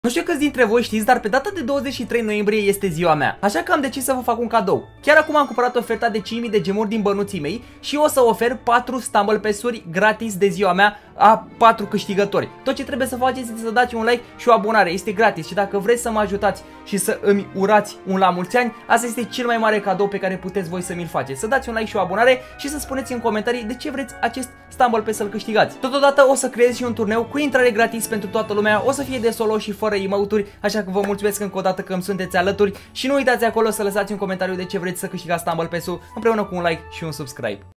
Nu știu câți dintre voi știți, dar pe data de 23 noiembrie este ziua mea, așa că am decis să vă fac un cadou. Chiar acum am cumpărat oferta de 5000 de gemuri din bănuții mei și o să ofer 4 Stumble Pass-uri gratis de ziua mea a 4 câștigători. Tot ce trebuie să faceți este să dați un like și o abonare, este gratis și dacă vreți să mă ajutați și să îmi urați un la mulți ani, asta este cel mai mare cadou pe care puteți voi să mi-l faceți. Să dați un like și o abonare și să spuneți în comentarii de ce vreți acest Stumble Pass să-l câștigați. Totodată o să creez și un turneu cu intrare gratis pentru toată lumea, o să fie de solo și fără emote-uri, așa că vă mulțumesc încă o dată că îmi sunteți alături și nu uitați acolo să lăsați un comentariu de ce vreți să câștigați Stumble Pass-ul împreună cu un like și un subscribe.